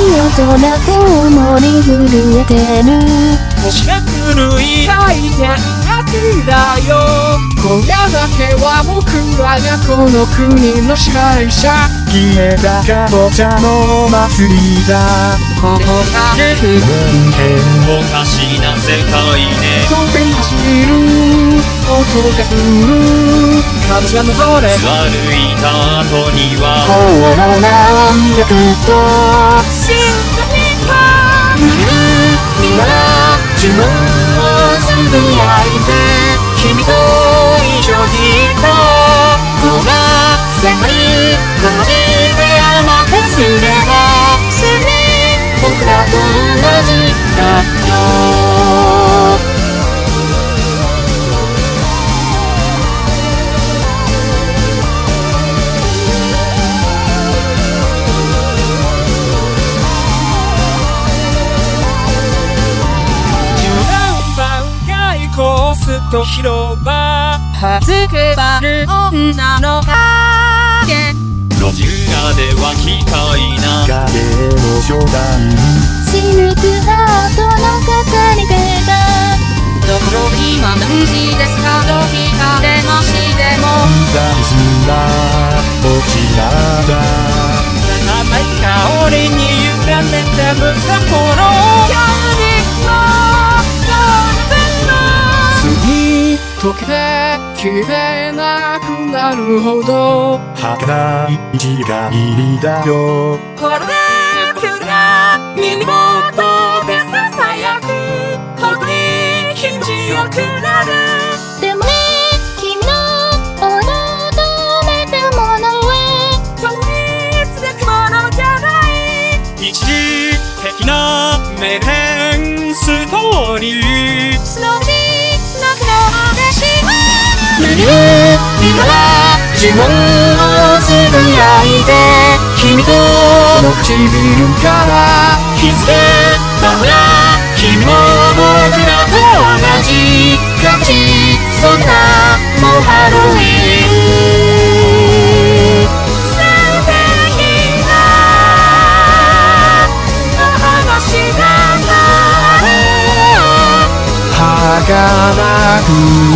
大人共に震えてる。 星が狂い回転悪だよ。今夜だけは僕らがこの国の支配者。消えたかぼちゃのお祭りだ。ここが不文変おかしな世界ね。そび走る音がする。風がのそれ歩いた後にはほろなんだくと死んだ今自分をつぶやいて君と一緒にいたこんな世界こじで甘くすればすぐに僕らと同じだよ。 と広場はずくばる女の影路地裏では機械な影の初代シルクハートの係り手だ。ところ今何時ですかと聞かれましても残すなこちらだ。 甘い香りに委ねたむさこの距離溶けて消えなくなるほど儚い一が入りだよ。 これで僕が耳元でささやくほどに気持ちよくなる。 でもね君の求めたものはそこに続くものじゃない。一時的なメレンストーリースローになくなってしまう。 今は自分をつぶやいて君とその唇から気づけたほら君も僕らと同じ形。そんなもうハロウィン素敵なお話だった。儚く